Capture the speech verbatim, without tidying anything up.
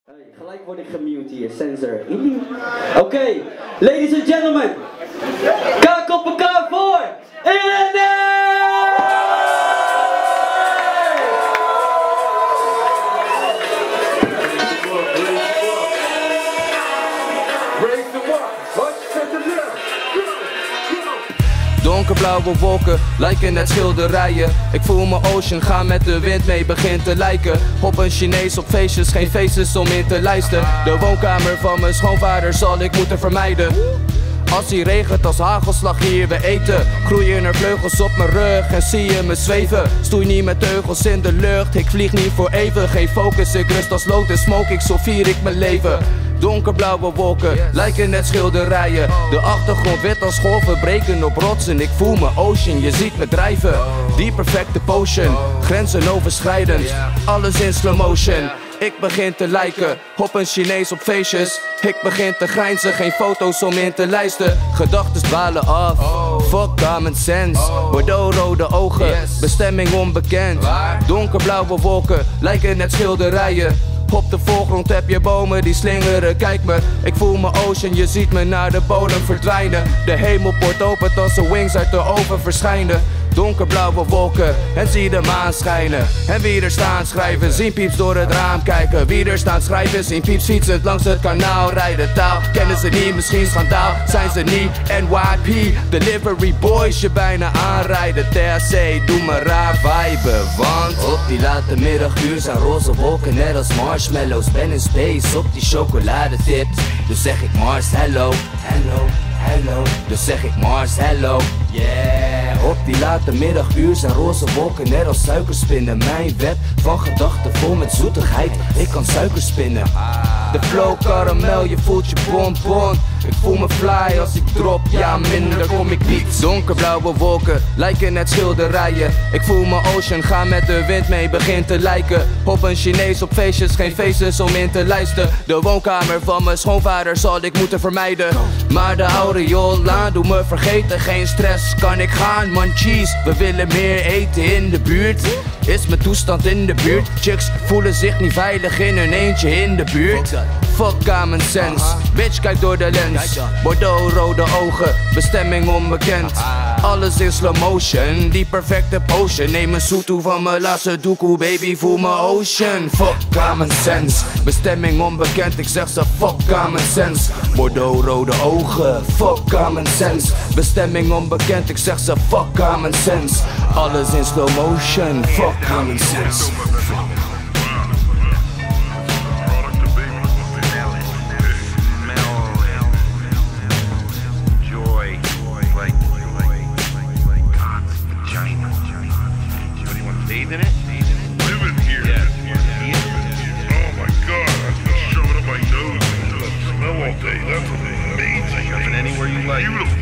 Hey, gelijk word ik gemute hier, censor. Oké, okay, ladies and gentlemen. Kaak op elkaar voor Irene! Donkerblauwe wolken lijken net schilderijen. Ik voel mijn ocean, ga met de wind mee, begint te lijken op een Chinees op feestjes, geen feestjes om in te lijsten. De woonkamer van mijn schoonvader zal ik moeten vermijden. Als hij regent als hagelslag hier we eten. Groeien er vleugels op mijn rug en zie je me zweven. Stoei niet met teugels in de lucht, ik vlieg niet voor even. Geen focus, ik rust als lood en smoke ik, zo vier ik mijn leven. Donkerblauwe wolken, lijken net schilderijen. De achtergrond wit als golven, breken op rotsen. Ik voel mijn ocean, je ziet me drijven. Die perfecte potion, grenzen overschrijdend. Alles in slow motion. Ik begin te lijken op een Chinees op feestjes. Ik begin te grijnzen, geen foto's om in te lijsten. Gedachten dwalen af, fuck common sense. Bordeaux rode ogen, bestemming onbekend. Donkerblauwe wolken, lijken net schilderijen. Op de voorgrond heb je bomen die slingeren, kijk me. Ik voel mijn ocean, je ziet me naar de bodem verdwijnen. De hemel poort open als de wings uit de oven verschijnen. Donkerblauwe wolken en zie de maan schijnen. En wie er staan schrijven, zien pieps door het raam kijken. Wie er staan schrijven, zien pieps fietsend langs het kanaal rijden. Taal kennen ze niet, misschien schandaal, zijn ze niet. N Y P, delivery boys, je bijna aanrijden. T H C, doe me raar viben, want op die late middaguur zijn roze wolken net als marshmallows. Ben in space op die chocoladetips, dus zeg ik Mars hello, hello, hello. Dus zeg ik Mars hello, yeah. Op die late middaguur zijn roze wolken net als suikerspinnen. Mijn web van gedachten vol met zoetigheid, ik kan suiker spinnen. De flow karamel, je voelt je bonbon. Ik voel me fly als ik drop, ja minder kom ik niet. Donkerblauwe wolken, lijken net schilderijen. Ik voel mijn ocean, ga met de wind mee, begin te lijken op een Chinees op feestjes, geen feestjes om in te lijsten. De woonkamer van mijn schoonvader zal ik moeten vermijden. Maar de aureola doe me vergeten, geen stress, kan ik gaan man cheese. We willen meer eten in de buurt, is mijn toestand in de buurt. Chicks voelen zich niet veilig in hun eentje in de buurt. Fuck common sense, bitch kijk door de lens. Bordeaux rode ogen, bestemming onbekend. Alles in slow motion, die perfecte potion. Neem een zoet toe van mijn laatste doekoe, baby voel mijn ocean. Fuck common sense, bestemming onbekend. Ik zeg ze fuck common sense. Bordeaux rode ogen, fuck common sense. Bestemming onbekend, ik zeg ze fuck common sense. Alles in slow motion, fuck common sense. In it? Living here. Yeah. Yeah. Oh my god, I just shove it up my nose and let it smell all day. That's amazing. Shove it anywhere you like. Beautiful.